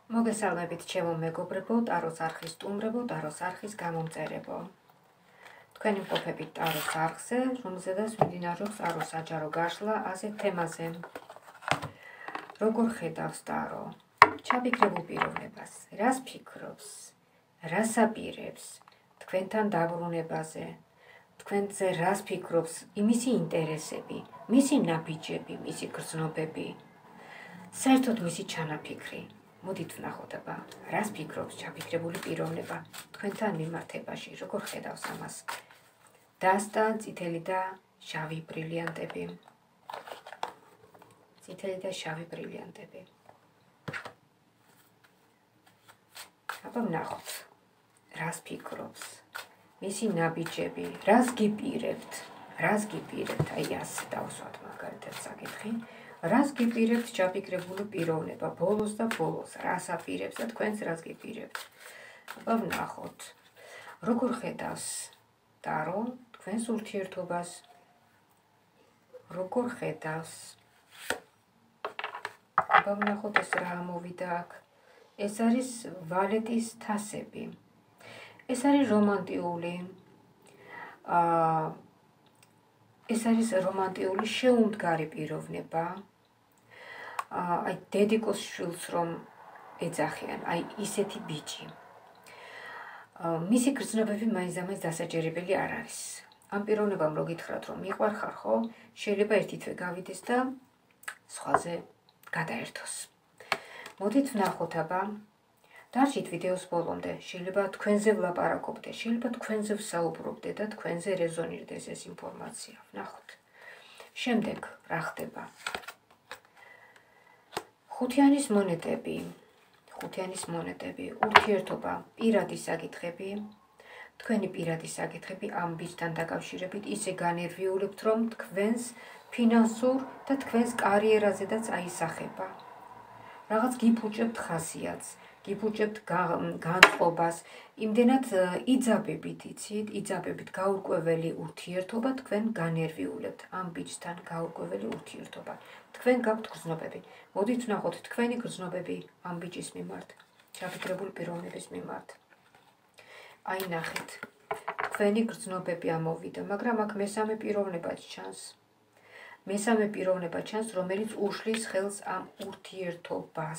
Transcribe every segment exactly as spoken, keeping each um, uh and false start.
მოგესალმებით ჩემო მეგობრებო, ტაროს არხის სტუმრებო, ტაროს არხის გამომწერებო. თქვენი მყოფებით ტაროს არხზე, რომელზედაც მიმდინარეობს ტაროს საჯარო გაშლა ასეთ თემაზე. როგორ ხედავს ტარო? ჩაფიქრებულ პიროვნებას, რას ფიქრობს, რას აპირებს თქვენთან დაბრუნებაზე, თქვენზე რას ფიქრობს იმისი ინტერესები, მისი ნაბიჯები, მისი გრძნობები, საერთოდ მისი ჩანაფიქრი. მოდით ვნახოთ აბა, რას ფიქრობს ჩაფიქრებული პიროვნება თქვენთან მიმართებაში, როგორ ხედავს ამას. დასტა წითელი და შავი ბრილიანტები. წითელი და შავი ბრილიანტები. აბა ვნახოთ, რას ფიქრობს, მისი ნაბიჯები, რას გიპირებთ, რას გიპირებთ, აი ასე დავსვათ მაგალითად საკითხი. რას გიპირებთ ჩაფიქრებული პიროვნება, ბოლოს და ბოლოს, რას აპირებს და თქვენს რას გიპირებთ. აბა ვნახოთ, როგორ ხედავს ტარო თქვენს ურთიერთობას, როგორ ხედავს. აბა ვნახოთ ეს რა ამოვიდა აქ. ეს არის ვალეტის თასები. ეს არის რომანტიული, აა ეს არის რომანტიული შეუმდგარი პიროვნება. აი დედიკოს შვილს რომ ეძახიან, აი ისეთი ბიჭი. მისი გრძნობები მაინც ამას დასაჯერებელი არ არის. ამ პიროვნებამ რო გითხრათ რომ მიყვარხარ ხო, შეიძლება ერთი თვე გავიდეს და სხვაზე გადაერთოს. მოდით ვნახოთ აბა, დარჩით ვიდეოს ბოლომდე, შეიძლება თქვენზე ვლაპარაკობდე, შეიძლება თქვენზე ვსაუბრობდე და თქვენზე რეზონირდეს ეს ინფორმაცია. ვნახოთ. შემდეგ რა ხდება? ხუთიანის მონეტები, ხუთიანის მონეტები, ურთიერთობა, პირადი საკითხები, თქვენი პირადი საკითხები ამ ბიჭთან დაკავშირებით ისე განერვიულებთ, რომ თქვენს ფინანსურ და თქვენს კარიერაზედაც აისახება. რაღაც გიფუჭებთ ხასიათს, გიფუჭებთ განწყობას, იმდენად იძაბებით, იცით, იძაბებით გაურკვეველი ურთიერთობა თქვენ განერვიულებთ ამ ბიჭთან გაურკვეველი ურთიერთობა. თქვენ გაქვთ გრძნობები. მოდით ვნახოთ თქვენი გრძნობები ამ ბიჭის მიმართ, ჩაფიქრებული პიროვნების მიმართ. აი ნახეთ, თქვენი გრძნობები ამოვიდა, მაგრამ აქ მესამე პიროვნებაც ჩანს. მესამე პიროვნება ჩანს, რომელიც უშლის ხელს ამ ურთიერთობას.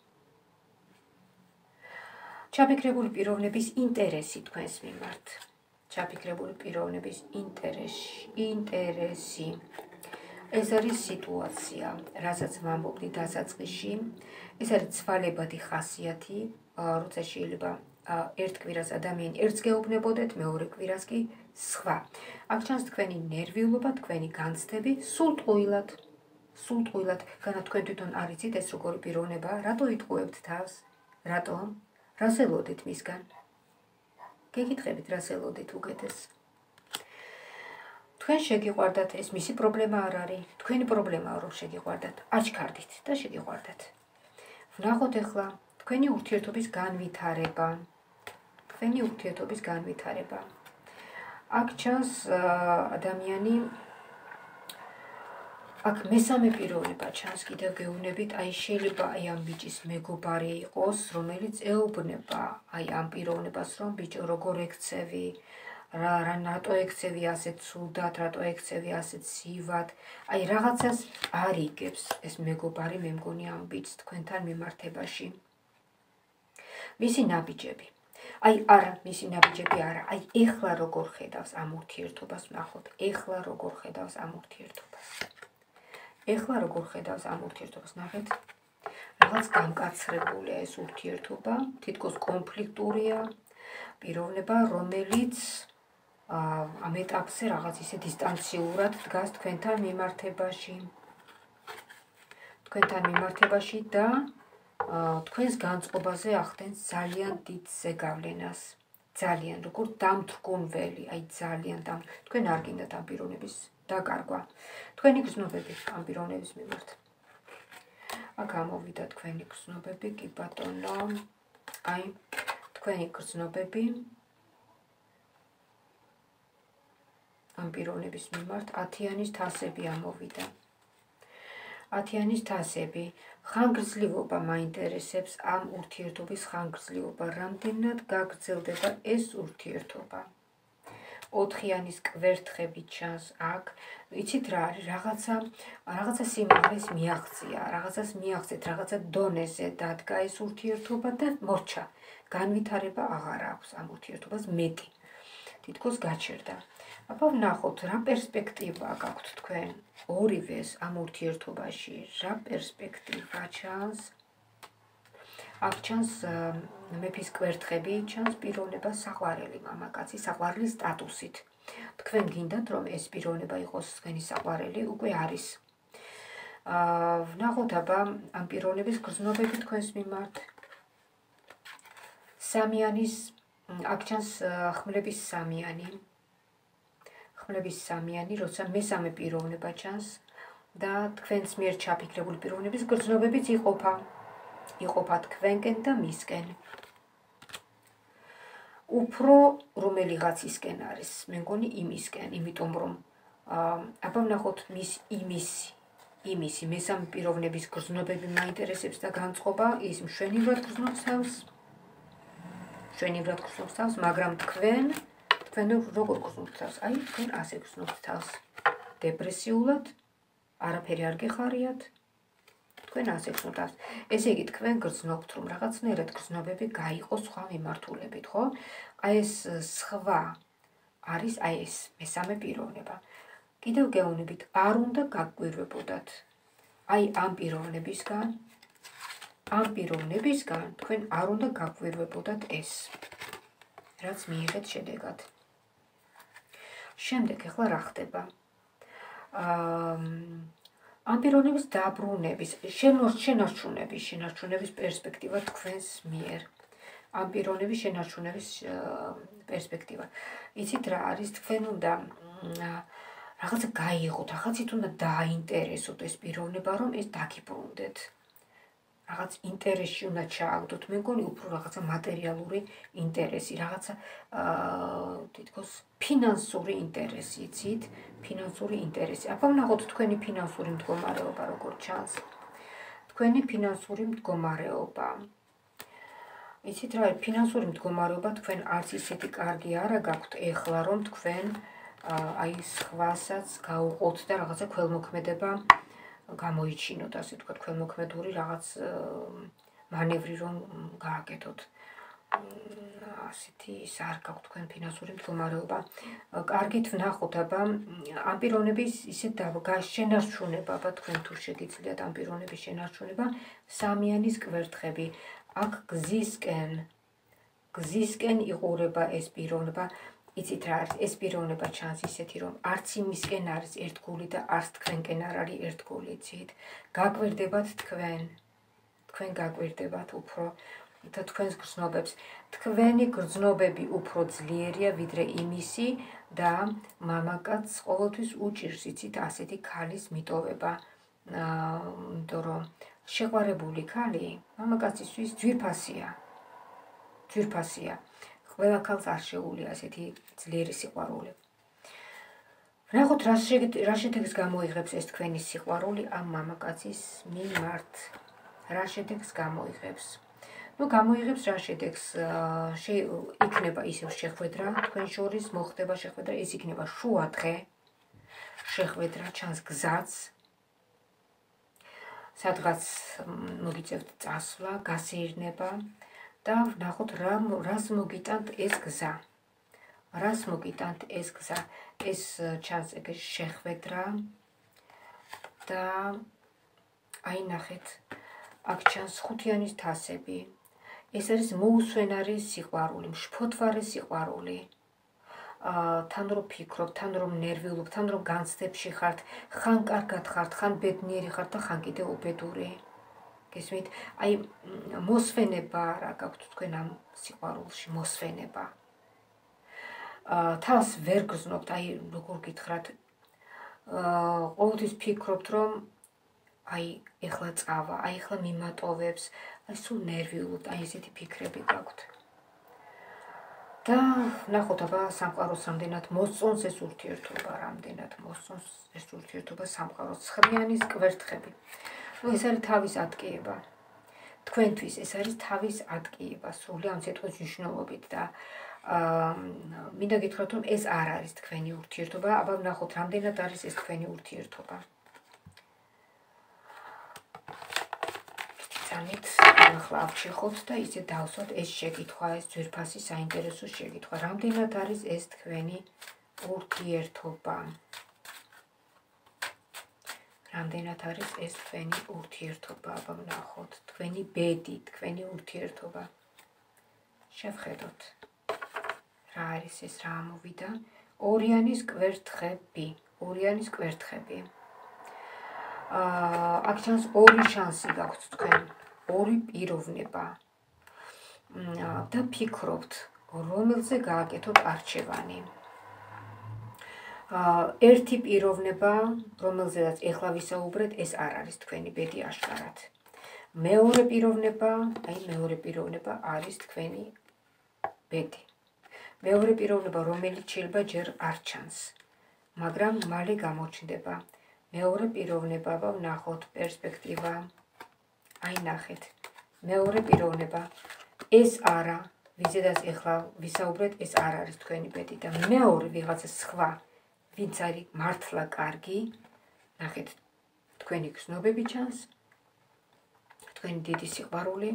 ჩაფიქრებული პიროვნების ინტერესი თქვენს მიმართ. ჩაფიქრებული პიროვნების ინტერესი, ინტერესი. ეს არის სიტუაცია, რასაც ვამბობდი დასაწყისში. ეს არის ცვალებადი ხასიათი, როცა შეიძლება ერთ კვირას ადამიანი ერთს გეუბნებოდეთ, მეორე კვირას კი სხვა. აქ ჩანს თქვენი ნერვიულობა, თქვენი განცდები, სულ ტყუილად, სულ ტყუილად, განა თქვენ თვითონ არ იცით ეს როგორი პიროვნებაა, რატო იტყუებთ თავს, რატო? რას ელოდეთ მისგან? გეკითხებით, რას ელოდეთ უკეთეს? თქვენ შეგიყვარდათ, ეს მისი პრობლემა არ არის, თქვენი პრობლემაა რომ შეგიყვარდათ, აჩქარდით და შეგიყვარდათ. ვნახოთ ახლა თქვენი ურთიერთობის განვითარება. თქვენი ურთიერთობის განვითარება. აქ ჩანს ადამიანი, აქ მესამე პიროვნება ჩანს კიდევ გეუბნებით, აი შეიძლება აი ამ ბიჭის მეგობარი იყოს, რომელიც ეუბნება აი ამ პიროვნებას, რომ ბიჭო როგორ ექცევი, რა რა რატო ექცევი ასეთ ცუდად, რატო ექცევი ასეთ სივად, აი რაღაცას არიგებს ეს მეგობარი, მე მგონი ამ ბიჭს თქვენთან მიმართებაში. მისი ნაბიჯები. აი არა, მისი ნაბიჯები არა, აი ეხლა როგორ ხედავს ამ ურთიერთობას, ვნახოთ, ეხლა როგორ ხედავს ამ ურთიერთობას. ეხლა როგორ ხედავს ამ ურთიერთობას, ნახეთ, რაღაც გამკაცრებულია ეს ურთიერთობა, თითქოს კონფლიქტურია, პიროვნება, რომელიც ამ ეტაპზე რაღაც ისე დისტანციურად დგას თქვენთან მიმართებაში. თქვენთან მიმართებაში და თქვენს განწყობაზე ახდენს ძალიან დიდ ზეგავლენას. ძალიან, როგორ დამთრგუნველი, აი ძალიან დამ. თქვენ არ გინდათ ამ პიროვნების დაკარგვა. თქვენი გრძნობები ამ პიროვნების მიმართ. აქ ამოვიდა თქვენი გრძნობები, კი ბატონო. აი, თქვენი გრძნობები ამ პიროვნების მიმართ ათიანის თასები ამოვიდა. ათიანის თასები. ხანგრძლივობა მაინტერესებს, ამ ურთიერთობის ხანგრძლივობა. რამდენად გაგრძელდება ეს ურთიერთობა? ოთხიანის კვერთხები ჩანს აქ. იცით რა არის? რაღაცა, რაღაცა სიმაღლეს მიაღწია, რაღაცას მიაღწეთ, რაღაცა დონეზე დადგა ეს ურთიერთობა და მორჩა. განვითარება აღარ აქვს ამ ურთიერთობას მეტი. თითქოს გაჩერდა. აბა ვნახოთ, რა პერსპექტივა გაქვთ თქვენ ორივეს ამ ურთიერთობაში? რა პერსპექტივა ჩანს? აქ ჩანს მეფის კვერთხები, ჩანს პიროვნება, საყვარელი მამაკაცი, საყვარლის სტატუსით. თქვენ გინდათ, რომ ეს პიროვნება იყოს თქვენი საყვარელი, უკვე არის. ვნახოთ აბა ამ პიროვნების გრძნობები თქვენს მიმართ. სამიანის, აქ ჩანს ხმლების სამიანი. ხმლების სამიანი, როცა მესამე პიროვნება ჩანს და თქვენს მიერ ჩაფიქრებული პიროვნების გრძნობებიც იყოფა. იყოფა თქვენკენ და მისკენ. უფრო რომელიღაცისკენ არის, მე მგონი იმისკენ, იმიტომ რომ აბა ვნახოთ მის იმისი, იმისი მესამე პიროვნების გრძნობები მაინტერესებს და განწყობა, ის მშვენივრად გრძნობს თავს, მშვენივრად გრძნობს თავს, მაგრამ თქვენ, თქვენ როგორ გრძნობთ თავს? აი, თქვენ ასე გრძნობთ თავს. დეპრესიულად, არაფერი არ გეხარიათ. თქვენ ასე გრძნობთ. ესე იგი, თქვენ გრძნობთ, რომ რაღაცნაირად გრძნობები გაიყოს სხვა მიმართულებით, ხო? აი ეს სხვა არის, აი ეს მესამე პიროვნება. კიდევ გეუბნებით, არ უნდა გაგკვირვებოდათ. აი ამ პიროვნებისგან, ამ პიროვნებისგან თქვენ არ უნდა გაგკვირვებოდათ ეს, რაც მიიღეთ შედეგად. შემდეგ, ახლა რა ხდება? აა ამ პიროვნების დაბრუნების, შენარჩუნების, შენარჩუნების პერსპექტივა თქვენს მიერ. ამ პიროვნების შენარჩუნების პერსპექტივა. იცით რა არის? თქვენ უნდა რაღაცა გაიღოთ, რაღაცით უნდა დააინტერესოთ ეს პიროვნება, რომ ეს დაგიბრუნდეთ. რაღაც ინტერესში უნდა ჩააგდოთ. მე მგონი უფრო რაღაცა მატერიალური ინტერესი, რაღაცა თითქოს ფინანსური ინტერესი, იცით? ფინანსური ინტერესი. აბა ვნახოთ თქვენი ფინანსური მდგომარეობა როგორ ჩანს. თქვენი ფინანსური მდგომარეობა. იცით რა, ფინანსური მდგომარეობა თქვენ არც ისეთი კარგი არა გაქვთ ეხლა, რომ თქვენ აი სხვასაც გაუყოთ და რაღაცა ქველმოქმედება გამოიჩინოთ, ასე ვთქვათ, ქველმოქმედური რაღაც მანევრი რომ გააკეთოთ. ასეთი ის არ გაქვთ თქვენ ფინანსური მდგომარეობა. კარგით ვნახოთ, აბა ამ პიროვნების ისეთ შენარჩუნება, აბა თქვენ თუ შეგიძლიათ ამ პიროვნების შენარჩუნება, სამიანის კვერთხები. აქ გზისკენ, გზისკენ იყურება ეს პიროვნება. იცით რა არის? ეს პიროვნება ჩანს ისეთი, რომ არც იმისკენ არის ერთგული და არც თქვენკენ არ არის ერთგული, იცით? გაკვირდებათ თქვენ. თქვენ გაკვირდებათ უფრო და თქვენს გრძნობებს. თქვენი გრძნობები უფრო ძლიერია ვიდრე იმისი და მამაკაცს ყოველთვის უჭირს, იცით, ასეთი ქალის მიტოვება. იმიტომ რომ შეყვარებული ქალი მამაკაცისთვის ძვირფასია. ძვირფასია. ყველა ქალს არ შეუძლია ასეთი ძლიერი სიყვარული. ვნახოთ რა შედეგს გამოიღებს ეს თქვენი სიყვარული ამ მამაკაცის მიმართ. რა შედეგს გამოიღებს? ნუ გამოიღებს რა შედეგს? იქნება ისევ შეხვედრა თქვენ შორის, მოხდება შეხვედრა, ეს იქნება შუადღე. შეხვედრა ჩანს გზაც. სადღაც მოგიწევთ წასვლა, გასეირნება და ვნახოთ რას მოგიტანთ ეს გზა. რას მოგიტანთ ეს გზა? ეს ჩანს ეგ შეხვედრა და აი ნახეთ, აქ ჩანს ხუთიანის თასები. ეს არის მოუსვენარი სიყვარული, მშფოთვარე სიყვარული. თან რომ ფიქრობ, თან რომ ნერვიულობ, თან რომ განცდებში ხართ, ხან კარგად ხართ, ხან ბედნიერი ხართ და ხან კიდევ უბედური. გესმით? აი მოსვენება რა გაქვთ თქვენ ამ სიყვარულში, მოსვენება. თავს ვერ გრძნობთ, აი როგორ გითხრათ, ყოველთვის ფიქრობთ, რომ აი ეხლა წავა, აი ეხლა მიმატოვებს, აი სულ ნერვიულობთ, აი ესეთი ფიქრები გაქვთ. და ნახოთ აბა სამყაროს რამდენად მოსწონს ეს ურთიერთობა, რამდენად მოსწონს ეს ურთიერთობა სამყაროს. ცხრიანის კვერთხები. ნუ ეს არის თავის ატკიება. თქვენთვის ეს არის თავის ატკიება, სრული ამ სიტყვის მნიშვნელობით და აა მინდა გითხრათ, რომ ეს არ არის თქვენი ურთიერთობა, აბა ნახოთ რამდენად არის ეს თქვენი ურთიერთობა. ძალიან ახლა ავჩეხოთ და ისე დავსვათ ეს შეკითხვა, ეს ძვირფასი საინტერესო შეკითხვა. რამდენად არის ეს თქვენი ურთიერთობა? რამდენად არის ეს თქვენი ურთიერთობა? აბა ვნახოთ, თქვენი ბედი, თქვენი ურთიერთობა. შევხედოთ. რა არის ეს, რა ამოვიდა? ორიანის კვერთხები, ორიანის კვერთხები. აა აქ ჩანს ორი შანსი გაქვთ თქვენ. ორი პიროვნება და ფიქრობთ, რომელზე გააკეთოთ არჩევანი. ერთი პიროვნება, რომელზედაც ეხლა ვისაუბრეთ, ეს არ არის თქვენი ბედი აშკარად. მეორე პიროვნება, აი მეორე პიროვნება არის თქვენი ბედი. მეორე პიროვნება, რომელიც შეიძლება ჯერ არ ჩანს, მაგრამ მალე გამოჩნდება. მეორე პიროვნება, ვნახოთ პერსპექტივა. აი ნახეთ, მეორე პიროვნება, ეს არა, ვიზედაც ეხლა ვისაუბრეთ, ეს არ არის თქვენი ბედი და მეორე ვიღაცა სხვა, ვინც არის მართლა კარგი, ნახეთ, თქვენი გრძნობები ჩანს, თქვენი დიდი სიყვარული.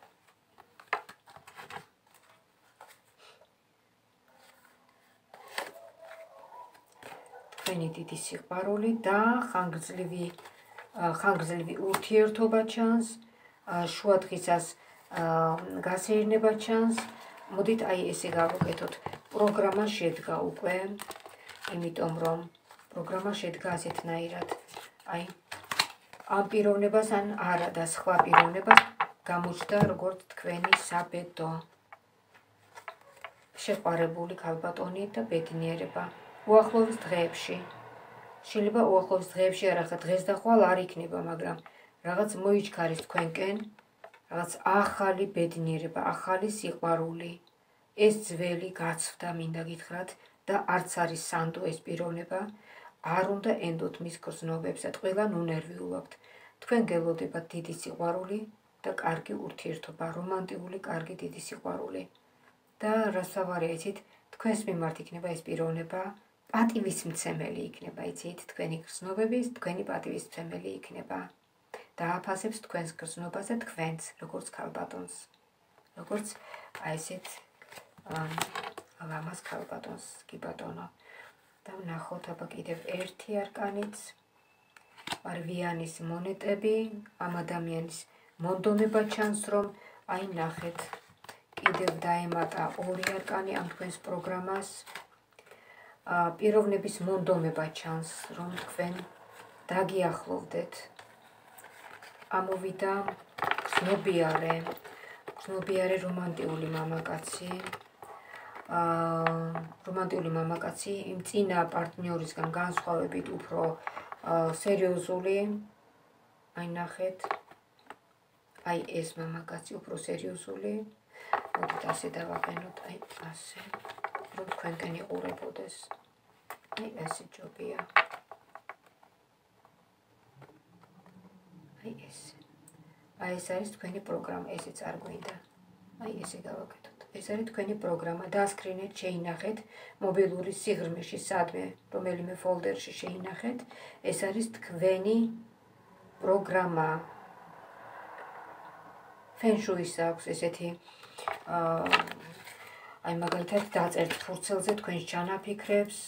თქვენი დიდი სიყვარული და ხანგრძლივი ხანგრძლივი ურთიერთობა ჩანს, შუადღისას გასეირნება ჩანს. მოდით აი ესე გავუკეთოთ. პროგრამა შედგა უკვე, იმიტომ რომ პროგრამა შედგა ასეთნაირად. აი ამ პიროვნებას ან არა და სხვა პიროვნებას გამოჩნდა როგორც თქვენი საბედო. შეყვარებული ქალბატონი და ბედნიერება. უახლოეს დღეებში. შეიძლება უახლოეს დღეებში არა, ხა დღეს და ხვალ არ იქნება, მაგრამ რაღაც მოიჩქარის თქვენკენ, რაღაც ახალი ბედნიერება, ახალი სიყვარული. ეს ძველი გაცვდა, მინდა გითხრათ, და არც არის სანდო ეს პიროვნება, არ უნდა ენდოთ მის გრძნობებს და ყველან უნერვიულობთ. თქვენ გელოდებათ დიდი სიყვარული და კარგი ურთიერთობა, რომანტიკული, კარგი დიდი სიყვარული. და რასავარია, იცით, თქვენს მიმართ იქნება ეს პიროვნება, პატივისმცემელი იქნება, იცით, თქვენი გრძნობების, თქვენი პატივისმცემელი იქნება. დააფასებს თქვენს გრძნობას და თქვენს, როგორც ქალბატონს, როგორც აი ესეთ ლამაზ ქალბატონს, კი ბატონო. და ვნახოთ აბა კიდევ ერთი არკანიც, რვიანის მონეტები, ამ ადამიანის მონდომება ჩანს, რომ აი ნახეთ, კიდევ დაემატა ორი არკანი ამ თქვენს პროგრამას. პიროვნების მონდომება ჩანს, რომ თქვენ დაგიახლოვდეთ. ამოვიდა გრძნობიარე, გრძნობიარე რომანტიკული მამაკაცი. რომანტიკული მამაკაცი იმ წინა პარტნიორისგან განსხვავებით უფრო სერიოზული. აი ნახეთ, აი ეს მამაკაცი უფრო სერიოზული. მოდით ასე დავაყენოთ, აი ასე, რომ თქვენკენ იყურებოდეს. აი ესე ჯობია. აი ესე. აი ეს არის თქვენი პროგრამა, ესეც არ გვინდა. აი ესე გავაკეთოთ. ეს არის თქვენი პროგრამა, დაასკრინეთ, შეინახეთ, მობილური სიღრმეში სადმე, რომელიმე ფოლდერში შეინახეთ. ეს არის თქვენი პროგრამა. ფენშუის აქვს ესეთი აი მაგალითად დაწერთ ფურცელზე თქვენს ჩანაფიქრებს,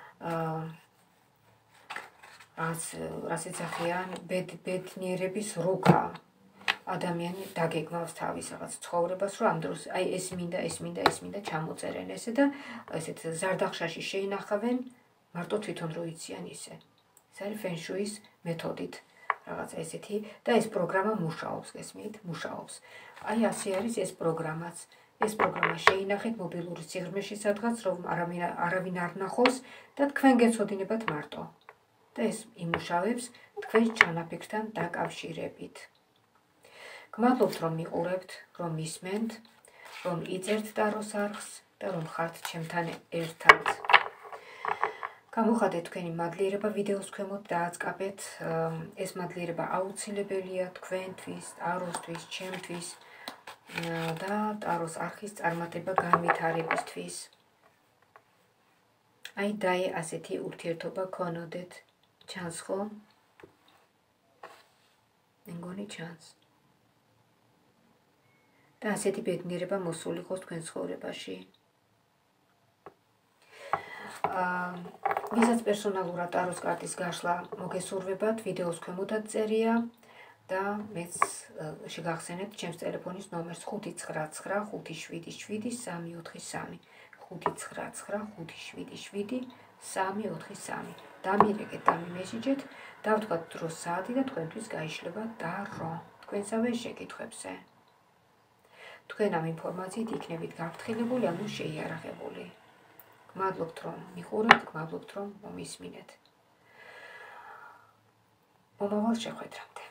რაც ეძახიან ბედნიერების რუკა. ადამიანი დაგეგმავს თავის რაღაც ცხოვრებას, რომ ამ დროს აი ეს მინდა, ეს მინდა, ეს მინდა ჩამოწერენ ესე და ესეთ ზარდახშაში შეინახავენ, მარტო თვითონ რო იციან ისე. ეს არის ფენშუის მეთოდით რაღაცა ესეთი და ეს პროგრამა მუშაობს, გესმით? მუშაობს. აი ასე არის ეს პროგრამაც. ეს პროგრამა შეინახეთ მობილური სიღრმეში სადღაც, რომ არავინ არ ნახოს და თქვენ გეცოდინებათ მარტო. და ეს იმუშავებს თქვენს ჩანაფიქრთან დაკავშირებით. გმადლობთ, რომ მიყურებთ, რომ მისმენთ, რომ იწერთ ტაროს არხს და რომ ხართ ჩემთან ერთად. გამოხადეთ თქვენი მადლიერება ვიდეოს ქვემოთ და აწყაბეთ. ეს მადლიერება აუცილებელია თქვენთვის, ტაროსთვის, ჩემთვის და ტაროს არხის წარმატება განვითარებისთვის. აი დაე ასეთი ურთიერთობა გქონოდეთ. ჩანს ხო? მე მგონი ჩანს. და ასეთი ბედნიერება მოსულიყოს თქვენ ცხოვრებაში. ვისაც პერსონალურად ტაროს კარტის გაშლა მოგესურვებათ, ვიდეოს ქვემოდაც წერია და მეც შეგახსენებთ ჩემს ტელეფონის ნომერს ხუთი ცხრა ცხრა ხუთი შვიდი შვიდი სამი ოთხი სამი ხუთი ცხრა ცხრა ხუთი შვიდი შვიდი სამი ოთხი სამი. დამირეკეთ, დამიმესიჯეთ, დავთქვათ დროს საათი და თქვენთვის გაიშლება ტარო თქვენსავე შეკითხვებზე. თქვენ ამ ინფორმაციით იქნებით გაფრთხილებული, ანუ შეიარაღებული. გმადლობთ რომ მიყურებთ, გმადლობთ რომ მომისმინეთ. მომავალ შეხვედრამდე.